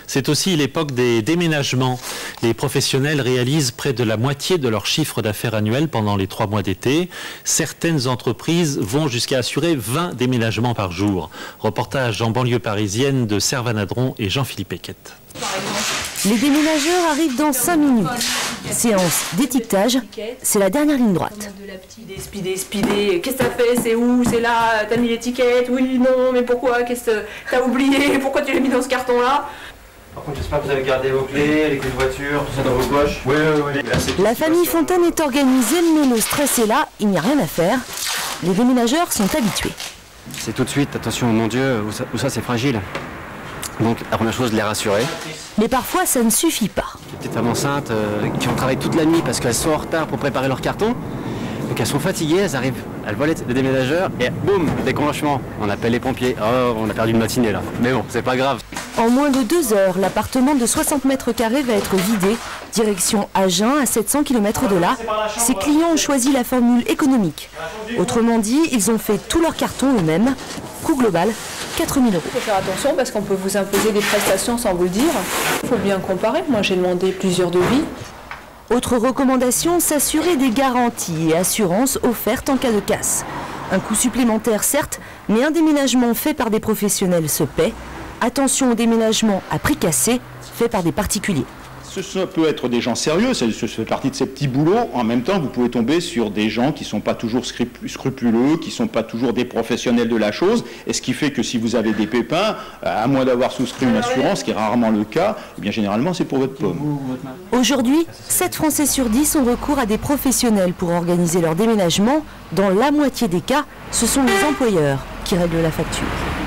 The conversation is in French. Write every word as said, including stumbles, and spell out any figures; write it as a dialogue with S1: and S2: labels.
S1: C'est aussi l'époque des déménagements. Les professionnels réalisent près de la moitié de leur chiffre d'affaires annuel pendant les trois mois d'été. Certaines entreprises vont jusqu'à assurer vingt déménagements par jour. Reportage en banlieue parisienne de Servanadron et Jean-Philippe Eckett.
S2: Les déménageurs arrivent dans cinq minutes. Séance d'étiquetage, c'est la dernière ligne droite.
S3: Speeder, speeder, speeder. Qu'est-ce que t'as fait? C'est où? C'est là? T'as mis l'étiquette? Oui, non, mais pourquoi? Qu'est-ce que t'as oublié? Pourquoi tu l'as mis dans ce carton-là?
S4: Par contre, j'espère que vous avez gardé vos clés, les clés de voiture, tout ça dans vos poches. Oui, oui, oui.
S2: La famille Fontaine est organisée, mais le stress est là, il n'y a rien à faire. Les déménageurs sont habitués.
S5: C'est tout de suite, attention, mon Dieu, où ça, où ça c'est fragile. Donc la première chose, les rassurer.
S2: Mais parfois, ça ne suffit pas.
S5: Les petites femmes enceintes euh, qui ont travaillé toute la nuit parce qu'elles sont en retard pour préparer leur carton. Donc elles sont fatiguées, elles arrivent, elles voient les déménageurs et boum, déclenchement. On appelle les pompiers. Oh, on a perdu une matinée là. Mais bon, c'est pas grave.
S2: En moins de deux heures, l'appartement de soixante mètres carrés va être vidé. Direction Agen, à sept cents kilomètres de là. Ses clients ont choisi la formule économique. Autrement dit, ils ont fait tous leurs cartons eux-mêmes. Coût global, quatre mille euros.
S3: Il faut faire attention parce qu'on peut vous imposer des prestations sans vous le dire. Il faut bien comparer. Moi, j'ai demandé plusieurs devis.
S2: Autre recommandation, s'assurer des garanties et assurances offertes en cas de casse. Un coût supplémentaire certes, mais un déménagement fait par des professionnels se paie. Attention au déménagement à prix cassé, fait par des particuliers.
S6: Ce peut être des gens sérieux, ça fait partie de ces petits boulots. En même temps, vous pouvez tomber sur des gens qui ne sont pas toujours scrupuleux, qui ne sont pas toujours des professionnels de la chose. Et ce qui fait que si vous avez des pépins, à moins d'avoir souscrit une assurance, ce qui est rarement le cas, eh bien généralement c'est pour votre pomme.
S2: Aujourd'hui, sept Français sur dix ont recours à des professionnels pour organiser leur déménagement. Dans la moitié des cas, ce sont les employeurs qui règlent la facture.